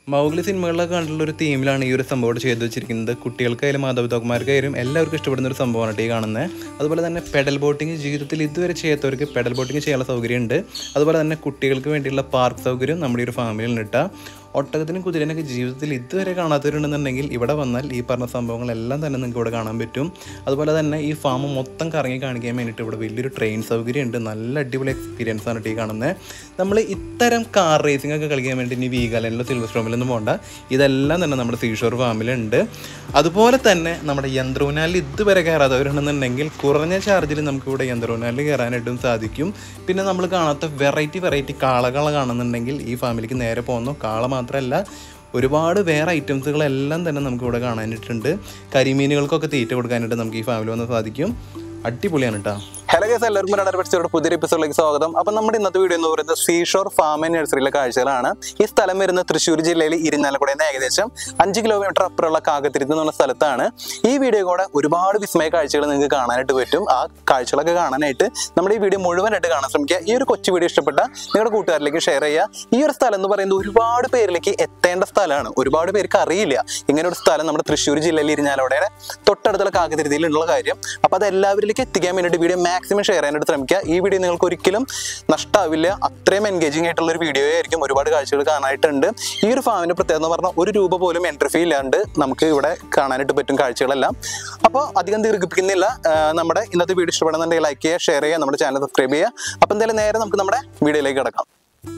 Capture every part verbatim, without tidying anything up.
Mowgli സിനിമകളിലൊക്കെ കണ്ടുള്ള ഒരു തീമിലാണ് ഈ ഒരു സംഭവം ചെയ്തു വെച്ചിരിക്കുന്നത്. കുട്ടികൾക്കായാലും മാതാപിതാക്കന്മാർക്കായാലും എല്ലാവർക്കും ഇഷ്ടപ്പെടുന്ന ഒരു സംഭവമാണ് ഈ കാണുന്നത്. അതുപോലെ തന്നെ പെഡൽ ബോട്ടിങ് ജീവിതത്തിൽ ഇതുവരെ ചെയ്യാത്തവർക്ക് പെഡൽ ബോട്ടിങ് ചെയ്യാനുള്ള സൗകര്യമുണ്ട്. അതുപോലെ തന്നെ കുട്ടികൾക്ക് വേണ്ടിയുള്ള പാർക്ക് സൗകര്യം നമ്മുടെ ഈ ഒരു ഫാമിലിയിൽ കിട്ടുക. ഒട്ടകത്തിനും കുതിരനൊക്കെ ജീവിതത്തിൽ ഇതുവരെ കാണാത്തവരുണ്ടെന്നുണ്ടെങ്കിൽ ഇവിടെ വന്നാൽ ഈ പറഞ്ഞ സംഭവങ്ങളെല്ലാം തന്നെ നിങ്ങൾക്ക് ഇവിടെ കാണാൻ പറ്റും. അതുപോലെ തന്നെ ഈ ഫാം മൊത്തം കറങ്ങി കാണിക്കാൻ വേണ്ടിയിട്ട് ഇവിടെ വലിയൊരു ട്രെയിൻ സൗകര്യം ഉണ്ട്. നല്ല അടിപൊളി എക്സ്പീരിയൻസ് ആണ് ഈ കാണുന്നത്. നമ്മൾ ഇത്തരം കാർ റേസിംഗ് ഒക്കെ കളിക്കാൻ വേണ്ടി ഇനി വീഗാലാൻഡിലോ സിൽവർ സ്റ്റോമിലൊന്നും പോകണ്ട. ഇതെല്ലാം തന്നെ നമ്മുടെ സീഷോർ ഫാമിലുണ്ട്. അതുപോലെ തന്നെ നമ്മുടെ യന്ത്രൂനാലിൽ ഇതുവരെ കയറാത്തവരുണ്ടെന്നുണ്ടെങ്കിൽ കുറഞ്ഞ ചാർജിൽ നമുക്കിവിടെ യന്ത്രൂനാലിൽ കയറാനായിട്ടും സാധിക്കും. പിന്നെ നമ്മൾ കാണാത്ത വെറൈറ്റി വെറൈറ്റി കാളകളെ കാണുന്നുണ്ടെങ്കിൽ ഈ ഫാമിലിക്ക് നേരെ പോകുന്നു. കാള മാത്രമല്ല, ഒരുപാട് വേറെ ഐറ്റംസുകളെല്ലാം തന്നെ നമുക്കിവിടെ കാണാനായിട്ടുണ്ട്. കരിമീനുകൾക്കൊക്കെ തീറ്റ കൊടുക്കാനായിട്ട് നമുക്ക് ഈ ഫാമിലി വന്ന് സാധിക്കും. അടിപൊളിയാണ് കേട്ടോ. ഹലോ ഗൈസ്, എല്ലാവർക്കും രണ്ടായിരം പഠിച്ചവരുടെ പുതിയൊരു എപ്പിസോഡിലേക്ക് സ്വാഗതം. അപ്പം നമ്മുടെ ഇന്നത്തെ വീഡിയോ എന്ന് പറയുന്നത് സീഷോർ ഫാം ആൻഡ് നഴ്സറിയിലെ കാഴ്ചകളാണ്. ഈ സ്ഥലം വരുന്നത് തൃശ്ശൂർ ജില്ലയിൽ ഇരിഞ്ഞാലക്കുടയിൽ നിന്ന് ഏകദേശം അഞ്ച് കിലോമീറ്റർ അപ്പുറമുള്ള കാക്കത്തിരുത്ത് എന്ന് പറഞ്ഞ സ്ഥലത്താണ്. ഈ വീഡിയോ കൂടെ ഒരുപാട് വിസ്മയ കാഴ്ചകൾ നിങ്ങൾക്ക് കാണാനായിട്ട് പറ്റും. ആ കാഴ്ചകളൊക്കെ കാണാനായിട്ട് നമ്മുടെ ഈ വീഡിയോ മുഴുവനായിട്ട് കാണാൻ ശ്രമിക്കുക. ഈ ഒരു കൊച്ചു വീഡിയോ ഇഷ്ടപ്പെട്ട നിങ്ങളുടെ കൂട്ടുകാരിലേക്ക് ഷെയർ ചെയ്യുക. ഈ ഒരു സ്ഥലം എന്ന് പറയുന്നത് ഒരുപാട് പേരിലേക്ക് എത്തേണ്ട സ്ഥലമാണ്. ഒരുപാട് പേർക്ക് അറിയില്ല ഇങ്ങനെ ഒരു സ്ഥലം നമ്മുടെ തൃശ്ശൂർ ജില്ലയിൽ ഇരിഞ്ഞാലക്കുടയുടെ തൊട്ടടുത്തുള്ള കാക്കത്തിരുത്തിയിലുള്ള കാര്യം. അപ്പോൾ അത് എല്ലാവരിലേക്ക് എത്തിക്കാൻ വേണ്ടിയിട്ട് വീഡിയോ മാക്സിമം ഷെയർ ചെയ്യാനായിട്ട് ശ്രമിക്കുക. ഈ വീഡിയോ നിങ്ങൾക്ക് ഒരിക്കലും നഷ്ടമാവില്ല. അത്രയും എൻഗേജിങ് ആയിട്ടുള്ള ഒരു വീഡിയോ ആയിരിക്കും. ഒരുപാട് കാഴ്ചകൾ കാണാനായിട്ടുണ്ട്. ഈ ഒരു ഫാമിന്റെ പ്രത്യേകത എന്ന് പറഞ്ഞാൽ ഒരു രൂപ പോലും എൻട്രി ഫീ ഇല്ലാണ്ട് നമുക്ക് ഇവിടെ കാണാനായിട്ട് പറ്റും കാഴ്ചകളെല്ലാം. അപ്പോൾ അധികം ദീർഘിപ്പിക്കുന്നില്ല. നമ്മുടെ ഇന്നത്തെ വീഡിയോ ഇഷ്ടപ്പെടുന്നുണ്ടെങ്കിൽ ലൈക്ക് ചെയ്യുക, ഷെയർ ചെയ്യുക, നമ്മുടെ ചാനൽ സബ്സ്ക്രൈബ് ചെയ്യുക. അപ്പോൾ എന്തായാലും നേരെ നമുക്ക് നമ്മുടെ വീഡിയോയിലേക്ക് കിടക്കാം.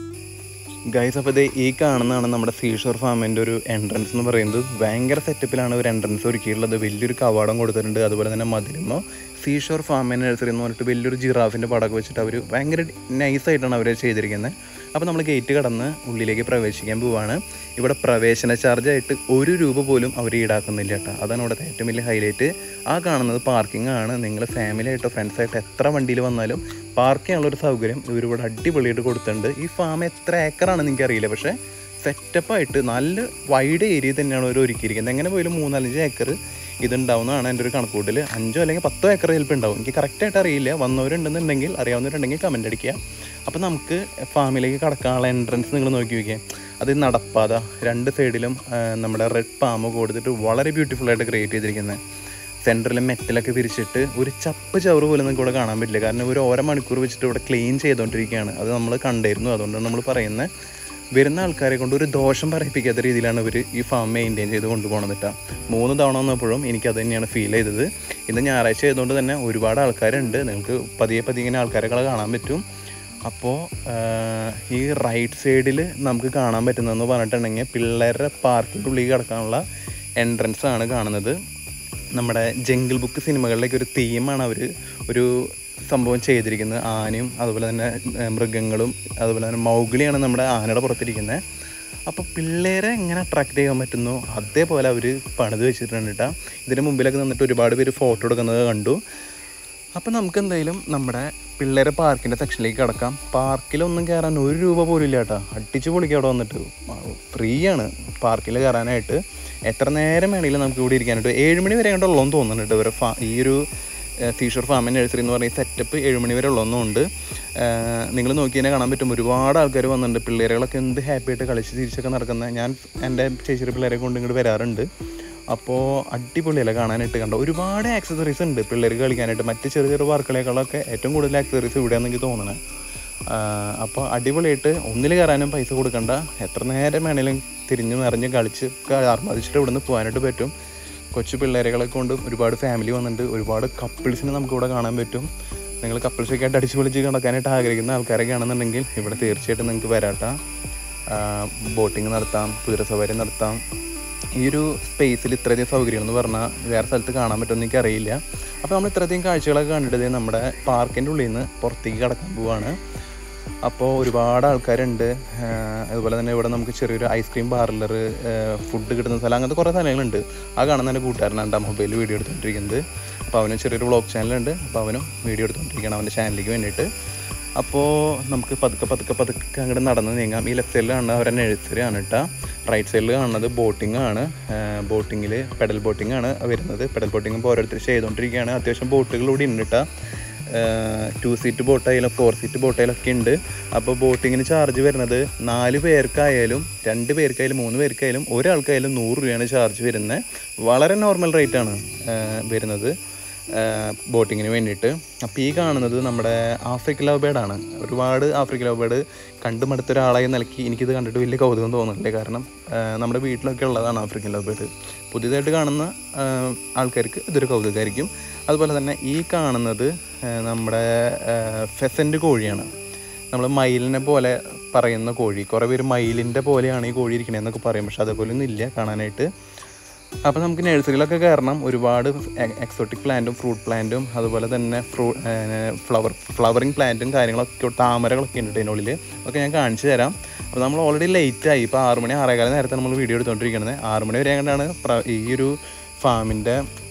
ഗൈസ്, അപ്പോൾ ഇത് ഈ കാണുന്നതാണ് നമ്മുടെ സീഷോർ ഫാമിൻ്റെ ഒരു എൻട്രൻസ് എന്ന് പറയുന്നത്. ഭയങ്കര സെറ്റപ്പിലാണ് ഒരു എൻട്രൻസ് ഒരുക്കിയിട്ടുള്ളത്. വലിയൊരു കവാടം കൊടുത്തിട്ടുണ്ട്. അതുപോലെ തന്നെ മതിലുമോ സീഷോർ ഫാം ആൻഡ് നഴ്സറി എന്ന് പറഞ്ഞിട്ട് വലിയൊരു ജിറാഫിൻ്റെ പടമൊക്കെ വെച്ചിട്ട് അവർ ഭയങ്കര നൈസായിട്ടാണ് അവർ ചെയ്തിരിക്കുന്നത്. അപ്പോൾ നമ്മൾ ഗേറ്റ് കടന്ന് ഉള്ളിലേക്ക് പ്രവേശിക്കാൻ പോവുകയാണ്. ഇവിടെ പ്രവേശന ചാർജായിട്ട് ഒരു രൂപ പോലും അവർ ഈടാക്കുന്നില്ല കേട്ടോ. അതാണ് ഇവിടുത്തെ ഏറ്റവും വലിയ ഹൈലൈറ്റ്. ആ കാണുന്നത് പാർക്കിംഗ് ആണ്. നിങ്ങൾ ഫാമിലി ആയിട്ടോ ഫ്രണ്ട്സായിട്ടോ എത്ര വണ്ടിയിൽ വന്നാലും പാർക്ക് ചെയ്യാനുള്ളൊരു സൗകര്യം ഇവരിവിടെ അടിപൊളിയായിട്ട് കൊടുത്തിട്ടുണ്ട്. ഈ ഫാം എത്ര ഏക്കറാണെന്ന് എനിക്കറിയില്ല, പക്ഷേ സെറ്റപ്പായിട്ട് നല്ല വൈഡ് ഏരിയ തന്നെയാണ് അവർ ഒരുക്കിയിരിക്കുന്നത്. എങ്ങനെ പോയാലും മൂന്നാലഞ്ച് ഏക്കർ ഇതുണ്ടാവുന്നതാണ് എൻ്റെ ഒരു കണക്കൂട്ടിൽ. അഞ്ചോ അല്ലെങ്കിൽ പത്തോ ഏക്കർ ചിലപ്പോൾ ഉണ്ടാവും. എനിക്ക് കറക്റ്റായിട്ട് അറിയില്ല. വന്നവരുണ്ടെന്നുണ്ടെങ്കിൽ അറിയാവുന്നവരുണ്ടെങ്കിൽ കമൻ്റ് അടിക്കുക. അപ്പോൾ നമുക്ക് ഫാമിലേക്ക് കടക്കാനുള്ള എൻട്രൻസ് നിങ്ങൾ നോക്കി വയ്ക്കുക. അത് നടപ്പാത രണ്ട് സൈഡിലും നമ്മുടെ റെഡ് പാമ്പ് കൊടുത്തിട്ട് വളരെ ബ്യൂട്ടിഫുള്ളായിട്ട് ക്രിയേറ്റ് ചെയ്തിരിക്കുന്നത്. സെൻറ്ററിൽ മെറ്റലൊക്കെ വിരിച്ചിട്ട് ഒരു ചപ്പ് ചവറ് പോലും നിങ്ങൾക്ക് ഇവിടെ കാണാൻ പറ്റില്ല. കാരണം ഒരു ഓരോ മണിക്കൂർ വെച്ചിട്ട് ഇവിടെ ക്ലീൻ ചെയ്തുകൊണ്ടിരിക്കുകയാണ്. അത് നമ്മൾ കണ്ടിരുന്നു. അതുകൊണ്ടാണ് നമ്മൾ പറയുന്നത്. വരുന്ന ആൾക്കാരെ കൊണ്ട് ഒരു ദോഷം പറയിപ്പിക്കാത്ത രീതിയിലാണ് ഇവർ ഈ ഫാം മെയിൻറ്റെയിൻ ചെയ്ത് കൊണ്ടുപോകണം എന്നിട്ടാ. മൂന്ന് തവണ വന്നപ്പോഴും എനിക്കത് തന്നെയാണ് ഫീൽ ചെയ്തത്. ഇന്ന് ഞായറാഴ്ച ആയതുകൊണ്ട് തന്നെ ഒരുപാട് ആൾക്കാരുണ്ട്. നിങ്ങൾക്ക് പതിയെ പതിയെ ഇങ്ങനെ ആൾക്കാരൊക്കെ കാണാൻ പറ്റും. അപ്പോൾ ഈ റൈറ്റ് സൈഡിൽ നമുക്ക് കാണാൻ പറ്റുന്നതെന്ന് പറഞ്ഞിട്ടുണ്ടെങ്കിൽ പിള്ളേരുടെ പാർക്കിൻ്റെ ഉള്ളിൽ കിടക്കാനുള്ള എൻട്രൻസ് ആണ് കാണുന്നത്. നമ്മുടെ ജംഗിൾ ബുക്ക് സിനിമകളിലേക്ക് ഒരു തീമാണ് അവർ ഒരു സംഭവം ചെയ്തിരിക്കുന്നത്. ആനയും അതുപോലെ തന്നെ മൃഗങ്ങളും അതുപോലെ തന്നെ മൗഗ്ലിയാണ് നമ്മുടെ ആനയുടെ പുറത്തിരിക്കുന്നത്. അപ്പോൾ പിള്ളേരെ എങ്ങനെ അട്രാക്റ്റ് ചെയ്യാൻ പറ്റുന്നു അതേപോലെ അവർ പണിത് വെച്ചിട്ടുണ്ട് കേട്ടോ. ഇതിന് മുമ്പിലൊക്കെ നിന്നിട്ട് ഒരുപാട് പേര് ഫോട്ടോ എടുക്കുന്നത് കണ്ടു. അപ്പോൾ നമുക്ക് എന്തായാലും നമ്മുടെ പിള്ളേരെ പാർക്കിൻ്റെ സെക്ഷനിലേക്ക് കിടക്കാം. പാർക്കിലൊന്നും കയറാൻ ഒരു രൂപ പോലും ഇല്ല കേട്ടോ. അടിച്ച് പൊളിക്കുക. അവിടെ വന്നിട്ട് ഫ്രീ ആണ് പാർക്കിൽ കയറാനായിട്ട്. എത്ര നേരം വേണമെങ്കിലും നമുക്ക് ഇവിടെ ഇരിക്കാനായിട്ട്. ഏഴ് മണി വരെ കണ്ടുള്ളതെന്ന് തോന്നുന്നുണ്ട് ഇവരെ ഫാ ഈ ഒരു സീഷോർ ഫാം ആൻഡ് നഴ്സറി എന്ന് പറയുന്ന സെറ്റപ്പ് ഏഴ് മണി വരെ ഉള്ളതൊന്നുമുണ്ട്. നിങ്ങൾ നോക്കി തന്നെ കാണാൻ പറ്റും. ഒരുപാട് ആൾക്കാർ വന്നിട്ടുണ്ട്. പിള്ളേരുകളൊക്കെ എന്ത് ഹാപ്പി ആയിട്ട് കളിച്ച് തിരിച്ചൊക്കെ നടക്കുന്നത്. ഞാൻ എൻ്റെ ചേച്ചിയുടെ പിള്ളേരെ കൊണ്ട് ഇങ്ങോട്ട് വരാറുണ്ട്. അപ്പോൾ അടിപൊളിയല്ല കാണാനായിട്ട്. കണ്ടോ ഒരുപാട് ആക്സസറീസ് ഉണ്ട് പിള്ളേർക്ക് കളിക്കാനായിട്ട്. മറ്റ് ചെറിയ ചെറിയ വർക്കുകളേക്കാളൊക്കെ ഏറ്റവും കൂടുതൽ ആക്സസറീസ് ഇവിടെയാണെന്ന് എനിക്ക് തോന്നണേ. അപ്പോൾ അടിപൊളിയായിട്ട് ഒന്നിൽ കയറാനും പൈസ കൊടുക്കണ്ട. എത്ര നേരം വേണേലും തിരിഞ്ഞ് നിറഞ്ഞ് കളിച്ച് ആർമാദിച്ചിട്ട് ഇവിടെ നിന്ന് പോകാനായിട്ട് പറ്റും. കൊച്ചു പിള്ളേരുകളെ കൊണ്ട് ഒരുപാട് ഫാമിലി വന്നിട്ടുണ്ട്. ഒരുപാട് കപ്പിൾസിനെ നമുക്കിവിടെ കാണാൻ പറ്റും. നിങ്ങൾ കപ്പിൾസൊക്കെ ആയിട്ട് അടിച്ച് പൊളിച്ച് കിടക്കാനായിട്ട് ആഗ്രഹിക്കുന്ന ആൾക്കാരൊക്കെ ആണെന്നുണ്ടെങ്കിൽ ഇവിടെ തീർച്ചയായിട്ടും നിങ്ങൾക്ക് വരാട്ടാം. ബോട്ടിങ് നടത്താം, കുതിര സവാരി നടത്താം. ഈ ഒരു സ്പേസിൽ ഇത്രയധികം സൗകര്യങ്ങളെന്ന് പറഞ്ഞാൽ വേറെ സ്ഥലത്ത് കാണാൻ പറ്റുമെന്ന് എനിക്കറിയില്ല. അപ്പോൾ നമ്മൾ ഇത്രയധികം കാഴ്ചകളൊക്കെ കണ്ടിട്ട് നമ്മുടെ പാർക്കിൻ്റെ ഉള്ളിൽ നിന്ന് പുറത്തേക്ക് കടക്കാൻ പോവുകയാണ്. അപ്പോൾ ഒരുപാട് ആൾക്കാരുണ്ട്. അതുപോലെ തന്നെ ഇവിടെ നമുക്ക് ചെറിയൊരു ഐസ്ക്രീം പാർലർ, ഫുഡ് കിട്ടുന്ന സ്ഥലം, അങ്ങനത്തെ കുറേ സ്ഥലങ്ങളുണ്ട്. ആ കാണുന്ന എൻ്റെ കൂട്ടുകാരനാണ് മൊബൈലിൽ വീഡിയോ എടുത്തുകൊണ്ടിരിക്കുന്നത്. അപ്പോൾ അവനും ചെറിയൊരു വ്ളോഗ് ചാനലുണ്ട്. അപ്പോൾ അവനും വീഡിയോ എടുത്തുകൊണ്ടിരിക്കുകയാണ് അവൻ്റെ ചാനലിലേക്ക് വേണ്ടിയിട്ട്. അപ്പോൾ നമുക്ക് പതുക്കെ പതുക്കെ പതുക്കെ അങ്ങോട്ട് നടന്ന് നീങ്ങാം. ഈ ലെഫ്റ്റ് സൈഡിൽ കാണുന്നത് അവരുടെ നഴ്സറി ആണ് കേട്ടോ. റൈറ്റ് സൈഡിൽ കാണുന്നത് ബോട്ടിംഗ് ആണ്. ബോട്ടിങ്ങിൽ പെഡൽ ബോട്ടിംഗ് ആണ് വരുന്നത്. പെഡൽ ബോട്ടിംഗ് ഇപ്പോൾ ഓരോരുത്തർ ചെയ്തുകൊണ്ടിരിക്കുകയാണ്. അത്യാവശ്യം ബോട്ടുകൾ കൂടി ഉണ്ട് കേട്ടോ. ടു സീറ്റ് ബോട്ടായാലും ഫോർ സീറ്റ് ബോട്ടായാലൊക്കെ ഉണ്ട്. അപ്പോൾ ബോട്ടിങ്ങിന് ചാർജ് വരുന്നത് നാല് പേർക്കായാലും രണ്ട് പേർക്കായാലും മൂന്ന് പേർക്കായാലും ഒരാൾക്കായാലും നൂറ് രൂപയാണ് ചാർജ് വരുന്നത്. വളരെ നോർമൽ റേറ്റാണ് വരുന്നത് ബോട്ടിങ്ങിന് വേണ്ടിയിട്ട്. അപ്പോൾ ഈ കാണുന്നത് നമ്മുടെ ആഫ്രിക്കൻ ലവ് ബേർഡാണ്. ഒരുപാട് ആഫ്രിക്കൻ ലവ് ബേർഡ് കണ്ടു മടുത്ത ഒരാളായി നൽകി എനിക്കിത് കണ്ടിട്ട് വലിയ കൗതുകം തോന്നുന്നില്ല. കാരണം നമ്മുടെ വീട്ടിലൊക്കെ ഉള്ളതാണ് ആഫ്രിക്കൻ ലവ് ബേർഡ്. പുതിയതായിട്ട് കാണുന്ന ആൾക്കാർക്ക് ഇതൊരു കൗതുകമായിരിക്കും. അതുപോലെ തന്നെ ഈ കാണുന്നത് നമ്മുടെ ഫെസൻ്റ് കോഴിയാണ്. നമ്മൾ മയിലിനെ പോലെ പറയുന്ന കോഴി. കുറേ പേര് മയിലിൻ്റെ പോലെയാണ് ഈ കോഴി ഇരിക്കണതെന്നൊക്കെ പറയും, പക്ഷെ അതേപോലെ ഒന്നും ഇല്ല കാണാനായിട്ട്. അപ്പോൾ നമുക്ക് നഴ്സറിയിലൊക്കെ കയറണം. ഒരുപാട് എക്സോട്ടിക് പ്ലാന്റും ഫ്രൂട്ട് പ്ലാന്റും അതുപോലെ തന്നെ ഫ്രൂ ഫ്ലവർ ഫ്ലവറിങ് പ്ലാന്റും കാര്യങ്ങളൊക്കെ താമരകളൊക്കെ ഉണ്ട് ഇതിനുള്ളിൽ. ഒക്കെ ഞാൻ കാണിച്ചു തരാം. അപ്പോൾ നമ്മൾ ഓൾറെഡി ലേറ്റായി. ഇപ്പോൾ ആറ് മണി ആറേകാലം നേരത്തെ നമ്മൾ വീഡിയോ എടുത്തുകൊണ്ടിരിക്കുന്നത്. ആറ് മണി വരെ കണ്ടാണ് ഈ ഒരു ഫാമിൻ്റെ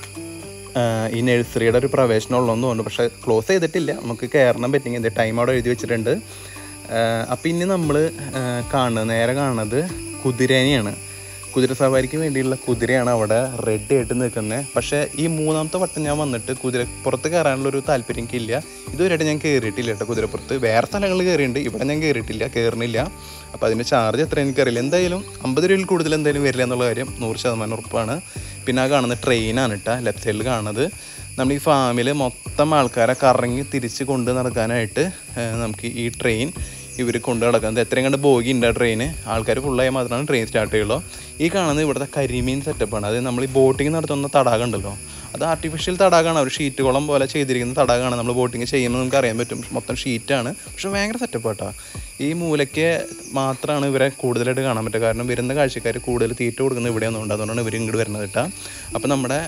ഈ നഴ്സറിയുടെ ഒരു പ്രവേശനം ഉള്ളതെന്ന് തോന്നുന്നു. പക്ഷേ ക്ലോസ് ചെയ്തിട്ടില്ല. നമുക്ക് കയറണം പറ്റിയെങ്കിൽ എന്ത് ടൈം അവിടെ എഴുതി വെച്ചിട്ടുണ്ട്. അപ്പോൾ ഇനി നമ്മൾ കാണുന്നത് നേരെ കാണുന്നത് കുതിരേനെയാണ്. കുതിര സവാരിക്ക് വേണ്ടിയുള്ള കുതിരയാണ് അവിടെ റെഡി ആയിട്ട് നിൽക്കുന്നത്. പക്ഷേ ഈ മൂന്നാമത്തെ വട്ടം ഞാൻ വന്നിട്ട് കുതിര പുറത്ത് കയറാനുള്ളൊരു താല്പര്യം എനിക്കില്ല. ഇതുവരെയായിട്ട് ഞാൻ കയറിയിട്ടില്ല കേട്ടോ കുതിരപ്പുറത്ത്. വേറെ സ്ഥലങ്ങളിൽ കയറിയിട്ടുണ്ട്, ഇവിടെ ഞാൻ കയറിയിട്ടില്ല, കയറുന്നില്ല. അപ്പോൾ അതിൻ്റെ ചാർജ് എത്ര എനിക്കറിയില്ല. എന്തായാലും അമ്പത് രൂപയിൽ കൂടുതൽ എന്തായാലും വരില്ല എന്നുള്ള കാര്യം നൂറ് ശതമാനം ഉറപ്പാണ്. പിന്നെ ആ കാണുന്ന ട്രെയിനാണ് കേട്ടോ ലെഫ്റ്റ് സൈഡിൽ കാണുന്നത്. നമ്മൾ ഈ ഫാമിൽ മൊത്തം ആൾക്കാരെ കറങ്ങി തിരിച്ച് കൊണ്ട് നടക്കാനായിട്ട് നമുക്ക് ഈ ട്രെയിൻ ഇവർ കൊണ്ട് നടക്കുന്നത്. എത്രയും കണ്ട് ബോഗി ഉണ്ട് ആ ട്രെയിന്. ആൾക്കാർ ഫുള്ളായി മാത്രമാണ് ട്രെയിൻ സ്റ്റാർട്ട് ചെയ്യുള്ളൂ. ഈ കാണുന്നത് ഇവിടുത്തെ കരിമീൻ സെറ്റപ്പാണ്. അത് നമ്മൾ ഈ ബോട്ടിങ് നടത്തുന്ന തടാകം ഉണ്ടല്ലോ, അത് ആർട്ടിഫിഷ്യൽ തടാകമാണ്. ഒരു ഷീറ്റ് കുളം പോലെ ചെയ്തിരിക്കുന്ന തടാകമാണ്. നമ്മൾ ബോട്ടിങ് ചെയ്യുമ്പോൾ നമുക്ക് അറിയാൻ പറ്റും മൊത്തം ഷീറ്റാണ്. പക്ഷെ ഭയങ്കര സെറ്റപ്പ് കേട്ടോ. ഈ മൂലയ്ക്ക് മാത്രമാണ് ഇവരെ കൂടുതലായിട്ട് കാണാൻ പറ്റുക. കാരണം വരുന്ന കാഴ്ചക്കാർ കൂടുതൽ തീറ്റ കൊടുക്കുന്നത് ഇവിടെയൊന്നും. അതുകൊണ്ടാണ് ഇവർ ഇങ്ങോട്ട് വരുന്നത് കേട്ടോ. അപ്പോൾ നമ്മുടെ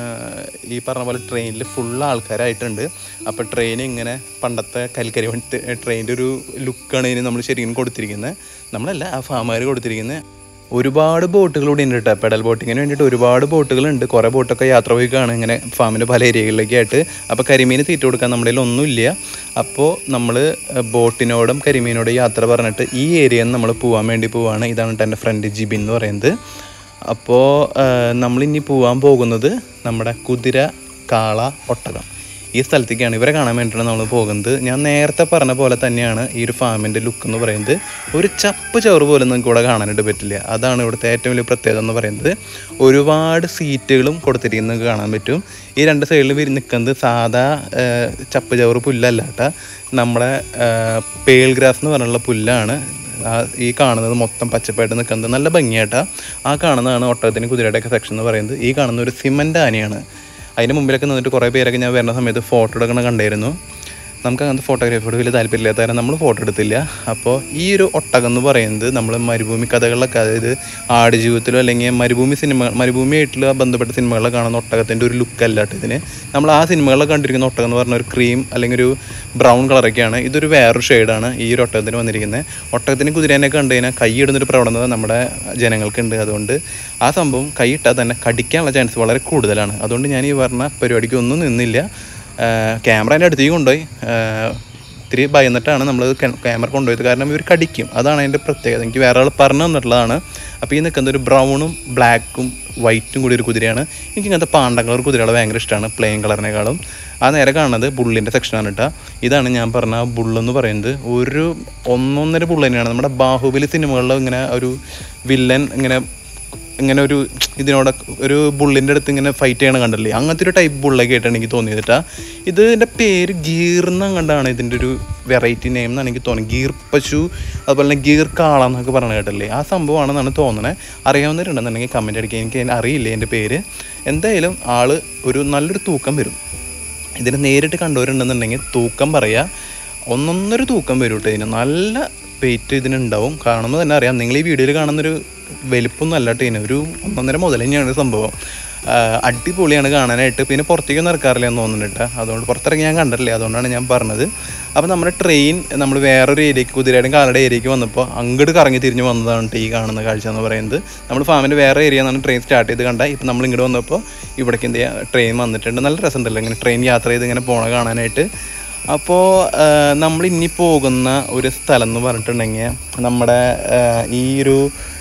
ഈ പറഞ്ഞ പോലെ ട്രെയിനിൽ ഫുൾ ആൾക്കാരായിട്ടുണ്ട്. അപ്പോൾ ട്രെയിൻ ഇങ്ങനെ പണ്ടത്തെ കൽക്കരി ട്രെയിനിൻ്റെ ഒരു ലുക്കാണ് ഇതിന് നമ്മൾ ശരിക്കും കൊടുത്തിരിക്കുന്നത്. നമ്മളല്ല, ആ ഫാമുകാർ കൊടുത്തിരിക്കുന്നത്. ഒരുപാട് ബോട്ടുകൾ ഇവിടെ ഉണ്ട് കേട്ടോ. പെഡൽ ബോട്ടിങ്ങിന് വേണ്ടിയിട്ട് ഒരുപാട് ബോട്ടുകളുണ്ട്. കുറേ ബോട്ടൊക്കെ യാത്ര പോയിക്കാണ് ഇങ്ങനെ ഫാമിൻ്റെ പല ഏരിയകളിലേക്കായിട്ട്. അപ്പോൾ കരിമീൻ തീറ്റ കൊടുക്കാൻ നമ്മുടെ കയ്യിൽ ഒന്നുമില്ല. അപ്പോൾ നമ്മൾ ബോട്ടിനോടും കരിമീനോടും യാത്ര പറഞ്ഞിട്ട് ഈ ഏരിയയിൽ നിന്ന് നമ്മൾ പോകാൻ വേണ്ടി പോവുകയാണ്. ഇതാണ് കേട്ടോ എൻ്റെ ഫ്രണ്ട് ജിബിൻ എന്ന് പറയുന്നത്. അപ്പോൾ നമ്മളിനി പോകാൻ പോകുന്നത് നമ്മുടെ കുതിര, കാള, ഒട്ടകം ഈ സ്ഥലത്തേക്കാണ്. ഇവരെ കാണാൻ വേണ്ടിയിട്ടാണ് നമ്മൾ പോകുന്നത്. ഞാൻ നേരത്തെ പറഞ്ഞ പോലെ തന്നെയാണ് ഈ ഒരു ഫാമിൻ്റെ ലുക്ക് എന്ന് പറയുന്നത്. ഒരു ചപ്പ് ചവറ് പോലും നിങ്ങൾക്ക് ഇവിടെ കാണാനായിട്ട് പറ്റില്ല. അതാണ് ഇവിടുത്തെ ഏറ്റവും വലിയ പ്രത്യേകത എന്ന് പറയുന്നത്. ഒരുപാട് സീറ്റുകളും കൊടുത്തിരിക്കുന്നത് കാണാൻ പറ്റും. ഈ രണ്ട് സൈഡിൽ നിൽക്കുന്നത് സാധാ ചപ്പ് ചവറ് പുല്ലല്ല കേട്ടോ, നമ്മുടെ പേൾ ഗ്രാസ് എന്ന് പറഞ്ഞുള്ള പുല്ലാണ്. ഈ കാണുന്നത് മൊത്തം പച്ചപ്പായിട്ട് നിൽക്കുന്നത് നല്ല ഭംഗിയായിട്ടാണ്. ആ കാണുന്നതാണ് ഒട്ടകത്തിന് കുതിരയുടെയൊക്കെ സെക്ഷൻ എന്ന് പറയുന്നത്. ഈ കാണുന്ന ഒരു സിമൻ്റ് ആനയാണ്. അതിന് മുമ്പിലൊക്കെ നിന്നിട്ട് കുറേ പേരൊക്കെ ഞാൻ വരുന്ന സമയത്ത് ഫോട്ടോ എടുക്കണം കണ്ടായിരുന്നു. നമുക്ക് അങ്ങനത്തെ ഫോട്ടോഗ്രാഫിയോട് വലിയ താല്പര്യമില്ലാത്ത കാരണം നമ്മൾ ഫോട്ടോ എടുത്തില്ല. അപ്പോൾ ഈ ഒരു ഒട്ടകം എന്ന് പറയുന്നത് നമ്മൾ മരുഭൂമി കഥകളിലൊക്കെ, അതായത് ആടുജീവിതത്തിലോ അല്ലെങ്കിൽ മരുഭൂമി സിനിമ മരുഭൂമിയായിട്ടുള്ള ബന്ധപ്പെട്ട സിനിമകളിലൊക്കെ കാണുന്ന ഒട്ടകത്തിൻ്റെ ഒരു ലുക്കല്ല കേട്ടോ ഇതിന്. നമ്മൾ ആ സിനിമകളിലൊക്കെ കണ്ടിരിക്കുന്ന ഒട്ടകം എന്ന് പറഞ്ഞ ഒരു ക്രീം അല്ലെങ്കിൽ ഒരു ബ്രൗൺ കളറൊക്കെയാണ്. ഇതൊരു വേറൊരു ഷെയ്ഡാണ് ഈ ഒരു ഒട്ടകത്തിന് വന്നിരിക്കുന്നത്. ഒട്ടകത്തിന് കുതിരേനെയൊക്കെ കണ്ടു കഴിഞ്ഞാൽ കൈ ഇടുന്നൊരു പ്രവണത നമ്മുടെ ജനങ്ങൾക്കുണ്ട്. അതുകൊണ്ട് ആ സംഭവം കൈ ഇട്ടാൽ തന്നെ കടിക്കാനുള്ള ചാൻസ് വളരെ കൂടുതലാണ്. അതുകൊണ്ട് ഞാൻ ഈ പറഞ്ഞ പരിപാടിക്ക് ഒന്നും നിന്നില്ല. ക്യാമറേൻ്റെ അടുത്തേക്ക് കൊണ്ടുപോയി ഇത്തിരി ഭയന്നിട്ടാണ് നമ്മൾ ക്യാമറ കൊണ്ടുപോയത്. കാരണം ഇവർ കടിക്കും, അതാണ് അതിൻ്റെ പ്രത്യേകത. എനിക്ക് വേറെ ആൾ പറഞ്ഞു തന്നിട്ടുള്ളതാണ്. അപ്പോൾ ഈ നിൽക്കുന്നത് ഒരു ബ്രൗണും ബ്ലാക്കും വൈറ്റും കൂടി ഒരു കുതിരയാണ്. എനിക്ക് ഇങ്ങനത്തെ പാണ്ടൻ കളർ കുതിരകൾ ഭയങ്കര ഇഷ്ടമാണ് പ്ലെയിൻ കളറിനേക്കാളും. ആ നേരെ കാണുന്നത് ബുള്ളിൻ്റെ സെക്ഷനാണ് കേട്ടോ. ഇതാണ് ഞാൻ പറഞ്ഞ ആ ബുള്ളെന്ന് പറയുന്നത്. ഒരു ഒന്നൊന്നര ബുള്ള് തന്നെയാണ്. നമ്മുടെ ബാഹുബലി സിനിമകളിൽ ഇങ്ങനെ ഒരു വില്ലൻ ഇങ്ങനെ ഇങ്ങനെ ഒരു ഇതിനോട് ഒരു ബുള്ളിൻ്റെ അടുത്ത് ഇങ്ങനെ ഫൈറ്റ് ചെയ്യണം കണ്ടല്ലേ, അങ്ങനത്തെ ഒരു ടൈപ്പ് ബുള്ളൊക്കെ ആയിട്ടാണ് എനിക്ക് തോന്നിയിട്ടാ. ഇതിൻ്റെ പേര് ഗീർന്ന് കണ്ടാണ് ഇതിൻ്റെ ഒരു വെറൈറ്റി നെയിം എന്നാണ് എനിക്ക് തോന്നുന്നത്. ഗീർ പശു, അതുപോലെ തന്നെ ഗീർ കാള എന്നൊക്കെ പറഞ്ഞു കേട്ടല്ലേ, ആ സംഭവമാണെന്നാണ് തോന്നുന്നത്. അറിയാവുന്നവരുണ്ടെന്നുണ്ടെങ്കിൽ കമൻറ്റ് അടിക്കുക. എനിക്ക് അറിയില്ല എൻ്റെ പേര്. എന്തായാലും ആൾ ഒരു നല്ലൊരു തൂക്കം വരും. ഇതിന് നേരിട്ട് കണ്ടവരുണ്ടെന്നുണ്ടെങ്കിൽ തൂക്കം പറയുക, ഒന്നൊന്നര തൂക്കം വരും കേട്ടോ. ഇതിന് നല്ല വെയിറ്റ് ഇതിനുണ്ടാവും. കാണുമ്പോൾ തന്നെ അറിയാം. നിങ്ങൾ ഈ വീഡിയോയിൽ കാണുന്നൊരു വലിപ്പമൊന്നും അല്ല കേട്ടോ. ഇതിന് ഒരു ഒന്നൊന്നര മുതൽ തന്നെയാണ് സംഭവം. അടിപൊളിയാണ് കാണാനായിട്ട്. പിന്നെ പുറത്തേക്കൊന്നും ഇറക്കാറില്ല എന്ന് തോന്നുന്നുണ്ട് കേട്ടോ. അതുകൊണ്ട് പുറത്തിറങ്ങി ഞാൻ കണ്ടിട്ടില്ല, അതുകൊണ്ടാണ് ഞാൻ പറഞ്ഞത്. അപ്പോൾ നമ്മുടെ ട്രെയിൻ നമ്മൾ വേറൊരു ഏരിയയ്ക്ക്, കുതിരയുടെയും കാലയുടെ ഏരിയയ്ക്ക് വന്നപ്പോൾ അങ്ങോട്ട് കറങ്ങി തിരിഞ്ഞ് വന്നതാണ് ഈ കാണുന്ന കാഴ്ച എന്ന് പറയുന്നത്. നമ്മൾ ഫാമിൻ്റെ വേറെ ഏരിയ എന്നാണ് ട്രെയിൻ സ്റ്റാർട്ട് ചെയ്ത് കണ്ട. ഇപ്പം നമ്മൾ ഇങ്ങോട്ട് വന്നപ്പോൾ ഇവിടേക്ക് എന്ത് ചെയ്യുക, ട്രെയിൻ വന്നിട്ടുണ്ട്. നല്ല രസമുണ്ടല്ലോ ഇങ്ങനെ ട്രെയിൻ യാത്ര ചെയ്ത് ഇങ്ങനെ പോണ കാണാനായിട്ട്. അപ്പോൾ നമ്മൾ ഇനി പോകുന്ന ഒരു സ്ഥലം എന്ന് പറഞ്ഞിട്ടുണ്ടെങ്കിൽ നമ്മുടെ ഈ ഒരു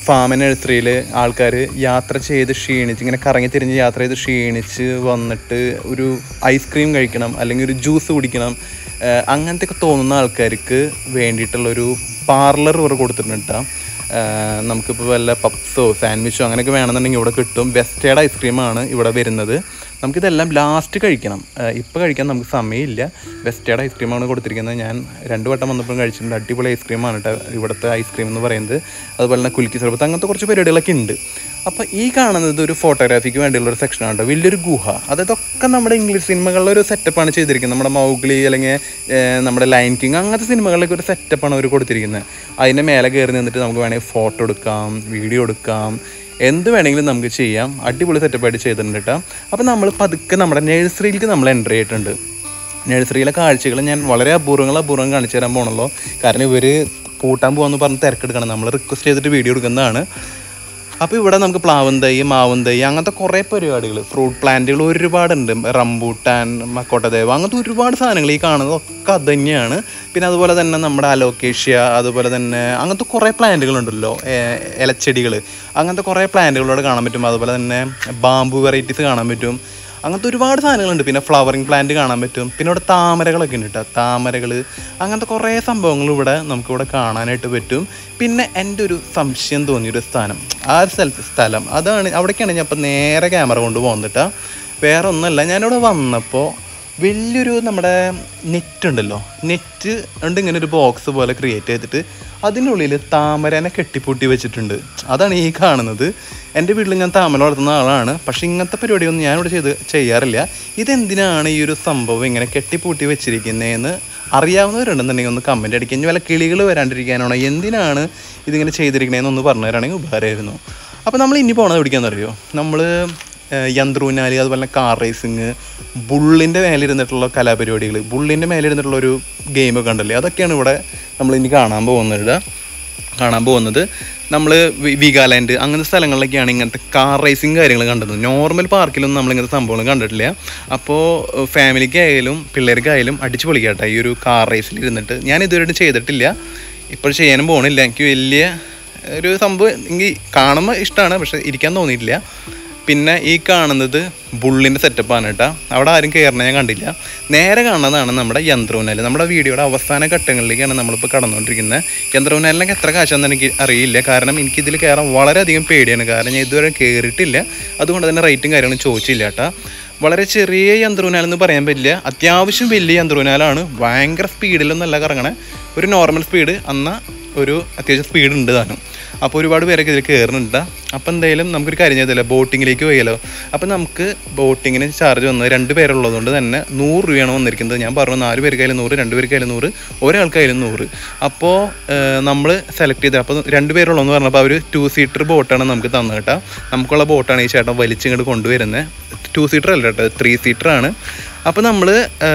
ഫാം നഴ്സറിയിൽ ആൾക്കാർ യാത്ര ചെയ്ത് ക്ഷീണിച്ച് ഇങ്ങനെ കറങ്ങി തിരിഞ്ഞ് യാത്ര ചെയ്ത് ക്ഷീണിച്ച് വന്നിട്ട് ഒരു ഐസ്ക്രീം കഴിക്കണം അല്ലെങ്കിൽ ഒരു ജ്യൂസ് കുടിക്കണം അങ്ങനത്തെ ഒക്കെ തോന്നുന്ന ആൾക്കാർക്ക് വേണ്ടിയിട്ടുള്ളൊരു പാർലർ ഇവർ കൊടുത്തിട്ടുണ്ട് കേട്ടോ. നമുക്കിപ്പോൾ വല്ല പപ്സോ സാൻഡ്വിച്ചോ അങ്ങനെയൊക്കെ വേണമെന്നുണ്ടെങ്കിൽ ഇവിടെ കിട്ടും. വെസ്റ്റേഡ് ഐസ്ക്രീമാണ് ഇവിടെ വരുന്നത്. നമുക്കിതെല്ലാം ലാസ്റ്റ് കഴിക്കണം, ഇപ്പോൾ കഴിക്കാൻ നമുക്ക് സമയമില്ല. വെസ്റ്റേഡ് ഐസ്ക്രീമാണ് കൊടുത്തിരിക്കുന്നത്. ഞാൻ രണ്ട് വട്ടം വന്നപ്പോഴും കഴിച്ചിട്ടുണ്ട്. അടിപൊളി ഐസ്ക്രീമാണ് കേട്ടോ ഇവിടുത്തെ ഐസ്ക്രീം എന്ന് പറയുന്നത്. അതുപോലെ തന്നെ കുലുക്കി സർബത്ത് അങ്ങനത്തെ കുറച്ച് പരിപാടികളൊക്കെ ഉണ്ട്. അപ്പോൾ ഈ കാണുന്നത് ഒരു ഫോട്ടോഗ്രാഫിക്ക് വേണ്ടിയുള്ളൊരു സെക്ഷനാണ് കേട്ടോ. വലിയൊരു ഗുഹ, അതൊക്കെ നമ്മുടെ ഇംഗ്ലീഷ് സിനിമകളിലെ ഒരു സെറ്റപ്പാണ് ചെയ്തിരിക്കുന്നത്. നമ്മുടെ മൗഗ്ലി അല്ലെങ്കിൽ നമ്മുടെ ലയൺ കിങ് അങ്ങനത്തെ സിനിമകളിലൊക്കെ ഒരു സെറ്റപ്പാണ് അവർ കൊടുത്തിരിക്കുന്നത്. അതിൻ്റെ മേലെ കയറി നിന്നിട്ട് നമുക്ക് വേണമെങ്കിൽ ഫോട്ടോ എടുക്കാം, വീഡിയോ എടുക്കാം, എന്ത് വേണമെങ്കിലും നമുക്ക് ചെയ്യാം. അടിപൊളി സെറ്റപ്പായിട്ട് ചെയ്തിട്ടുണ്ട് കേട്ടോ. അപ്പോൾ നമ്മൾ പതുക്കെ നമ്മുടെ നഴ്സറിയിലേക്ക് നമ്മൾ എൻ്റർ ചെയ്തിട്ടുണ്ട്. നഴ്സറിയിലെ കാഴ്ചകൾ ഞാൻ വളരെ അപൂർവങ്ങൾ അപൂർവം കാണിച്ചു തരാൻ പോകണല്ലോ. കാരണം ഇവർ പൂട്ടാൻ പോകാമെന്ന് പറഞ്ഞ് തിരക്കെടുക്കണം. നമ്മൾ റിക്വസ്റ്റ് ചെയ്തിട്ട് വീഡിയോ എടുക്കുന്നതാണ്. അപ്പോൾ ഇവിടെ നമുക്ക് പ്ലാവും തൈ, മാവും തൈ അങ്ങനത്തെ കുറേ പരിപാടികൾ, ഫ്രൂട്ട് പ്ലാന്റുകൾ ഒരുപാടുണ്ട്. റംബൂട്ടാൻ, മക്കോട്ടദേവ അങ്ങനത്തെ ഒരുപാട് സാധനങ്ങൾ ഈ കാണുന്നതൊക്കെ അത് തന്നെയാണ്. പിന്നെ അതുപോലെ തന്നെ നമ്മുടെ അലോക്കേഷ്യ, അതുപോലെ തന്നെ അങ്ങനത്തെ കുറേ പ്ലാന്റുകളുണ്ടല്ലോ, ഇലച്ചെടികൾ, അങ്ങനത്തെ കുറേ പ്ലാന്റുകളോട് കാണാൻ പറ്റും. അതുപോലെ തന്നെ ബാംബു വെറൈറ്റീസ് കാണാൻ പറ്റും. അങ്ങനത്തെ ഒരുപാട് സാധനങ്ങളുണ്ട്. പിന്നെ ഫ്ലവറിങ് പ്ലാന്റ് കാണാൻ പറ്റും. പിന്നെ ഇവിടെ താമരകളൊക്കെ ഉണ്ട് കേട്ടോ, താമരകൾ അങ്ങനത്തെ കുറേ സംഭവങ്ങൾ ഇവിടെ നമുക്കിവിടെ കാണാനായിട്ട് പറ്റും. പിന്നെ എൻ്റെ ഒരു സംശയം തോന്നിയൊരു സ്ഥാനം, ആ ഒരു സ്ഥലത്ത് സ്ഥലം അതാണ്, അവിടേക്കാണ് ഞാൻ ഇപ്പം നേരെ ക്യാമറ കൊണ്ട് പോകുന്നിട്ടാ. വേറെ ഒന്നുമല്ല, ഞാനിവിടെ വന്നപ്പോൾ വലിയൊരു നമ്മുടെ നെറ്റ് ഉണ്ടല്ലോ, നെറ്റ് ഉണ്ട് ഇങ്ങനെ ഒരു ബോക്സ് പോലെ ക്രിയേറ്റ് ചെയ്തിട്ട് അതിനുള്ളിൽ താമരനെ കെട്ടിപ്പൂട്ടി വെച്ചിട്ടുണ്ട്. അതാണ് ഈ കാണുന്നത്. എൻ്റെ വീട്ടിൽ ഞാൻ താമര വളർത്തുന്ന ആളാണ്, പക്ഷേ ഇങ്ങനത്തെ പരിപാടിയൊന്നും ഞാനിവിടെ ചെയ്ത് ചെയ്യാറില്ല. ഇതെന്തിനാണ് ഈ ഒരു സംഭവം ഇങ്ങനെ കെട്ടിപ്പൂട്ടി വെച്ചിരിക്കുന്നതെന്ന് അറിയാവുന്നവരുണ്ടെന്നുണ്ടെങ്കിൽ ഒന്ന് കമൻറ്റ് അടിക്കുക. ഇനി വല്ല കിളികൾ വരാണ്ടിരിക്കാനാണോ, എന്തിനാണ് ഇതിങ്ങനെ ചെയ്തിരിക്കണേന്നൊന്ന് പറഞ്ഞു തരാണെങ്കിൽ ഉപകാരമായിരുന്നു. അപ്പോൾ നമ്മൾ ഇനി പോകണത് എവിടേക്കാണെന്ന് അറിയോ? നമ്മൾ യന്ത്രൂനാല്, അതുപോലെ തന്നെ കാർ റേസിങ്, ബുള്ളിൻ്റെ മേലിരുന്നിട്ടുള്ള കലാപരിപാടികൾ, ബുള്ളിൻ്റെ മേലിരുന്നിട്ടുള്ള ഒരു ഗെയിമൊക്കെ ഉണ്ടല്ലേ, അതൊക്കെയാണ് ഇവിടെ നമ്മൾ ഇനി കാണാൻ പോകുന്നത് കാണാൻ പോകുന്നത് നമ്മൾ വീഗാലാൻഡ് അങ്ങനത്തെ സ്ഥലങ്ങളിലൊക്കെയാണ് ഇങ്ങനത്തെ കാർ റേസിങ് കാര്യങ്ങൾ കണ്ടത്. നോർമൽ പാർക്കിലൊന്നും നമ്മളിങ്ങനത്തെ സംഭവങ്ങൾ കണ്ടിട്ടില്ല. അപ്പോൾ ഫാമിലിക്കായാലും പിള്ളേർക്കായാലും അടിച്ചു പൊളിക്കാട്ടെ ഈ ഒരു കാർ റേസിൽ ഇരുന്നിട്ട്. ഞാൻ ഇതുവരെയായിട്ട് ചെയ്തിട്ടില്ല, ഇപ്പോൾ ചെയ്യാനും പോകണില്ല. എനിക്ക് വലിയ ഒരു സംഭവം എനിക്ക് കാണുമ്പോൾ ഇഷ്ടമാണ്, പക്ഷേ ഇരിക്കാൻ തോന്നിയിട്ടില്ല. പിന്നെ ഈ കാണുന്നത് ബുള്ളിൻ്റെ സെറ്റപ്പാണ് കേട്ടോ. അവിടെ ആരും കയറണ ഞാൻ കണ്ടില്ല. നേരെ കാണുന്നതാണ് നമ്മുടെ യന്ത്രൂനാല്. നമ്മുടെ വീഡിയോയുടെ അവസാന ഘട്ടങ്ങളിലേക്കാണ് നമ്മളിപ്പോൾ കടന്നുകൊണ്ടിരിക്കുന്നത്. യന്ത്രൂനാലിനൊക്കെ എത്ര കാശാണെന്ന് എനിക്ക് അറിയില്ല, കാരണം എനിക്കിതിൽ കയറാൻ വളരെയധികം പേടിയാണ്. കാരണം ഞാൻ ഇതുവരെ കയറിയിട്ടില്ല, അതുകൊണ്ട് തന്നെ റേറ്റും കാര്യങ്ങളും ചോദിച്ചില്ല കേട്ടോ. വളരെ ചെറിയ യന്ത്രൂനാലെന്ന് പറയാൻ പറ്റില്ല, അത്യാവശ്യം വലിയ യന്ത്രൂനാലാണ്. ഭയങ്കര സ്പീഡിലൊന്നല്ല കറങ്ങണേ, ഒരു നോർമൽ സ്പീഡ്, എന്നാൽ ഒരു അത്യാവശ്യം സ്പീഡ് ഉണ്ട് താനും. അപ്പോൾ ഒരുപാട് പേരൊക്കെ ഇതിൽ കയറുന്നുണ്ട്. അപ്പോൾ എന്തായാലും നമുക്കൊരു കാര്യം ചെയ്തല്ലോ, ബോട്ടിങ്ങിലേക്ക് പോയാലോ. അപ്പോൾ നമുക്ക് ബോട്ടിങ്ങിന് ചാർജ് വന്നത് രണ്ട് പേരുള്ളതുകൊണ്ട് തന്നെ നൂറ് രൂപയാണ് വന്നിരിക്കുന്നത്. ഞാൻ പറഞ്ഞു നാല് പേർക്കായാലും നൂറ്, രണ്ട് പേർക്കായാലും നൂറ്, ഒരാൾക്കായാലും നൂറ്. അപ്പോൾ നമ്മൾ സെലക്ട് ചെയ്തത്, അപ്പോൾ രണ്ട് പേരുള്ളതെന്ന് പറഞ്ഞപ്പോൾ അവർ ടു സീറ്റർ ബോട്ടാണ് നമുക്ക് തന്നത് കേട്ടോ. നമുക്കുള്ള ബോട്ടാണ് ഈ ചേട്ടൻ വലിച്ചിങ്ങോട്ട് കൊണ്ടുവരുന്നത്. ടു സീറ്റർ അല്ല കേട്ടോ, ത്രീ സീറ്ററാണ്. അപ്പോൾ നമ്മൾ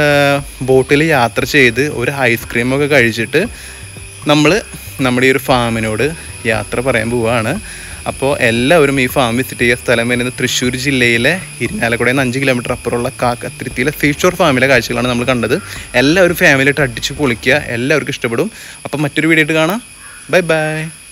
ബോട്ടിൽ യാത്ര ചെയ്ത് ഒരു ഐസ്ക്രീമൊക്കെ കഴിച്ചിട്ട് നമ്മൾ നമ്മുടെ ഈ ഒരു ഫാമിനോട് യാത്ര പറയാൻ പോവുകയാണ്. അപ്പോൾ എല്ലാവരും ഈ ഫാം വിസിറ്റ് ചെയ്യുക. സ്ഥലം വരുന്നത് തൃശ്ശൂർ ജില്ലയിലെ ഇരിഞ്ഞാലക്കുടയിൽ നിന്ന് അഞ്ച് കിലോമീറ്റർ അപ്പുറമുള്ള കാക്കത്തിരുത്തിയിലെ സീഷോർ ഫാമിലെ കാഴ്ചകളാണ് നമ്മൾ കണ്ടത്. എല്ലാവരും ഫാമിലിയായിട്ട് അടിച്ച് പൊളിക്കുക, എല്ലാവർക്കും ഇഷ്ടപ്പെടും. അപ്പം മറ്റൊരു വീഡിയോ ആയിട്ട് കാണാം. Bye by.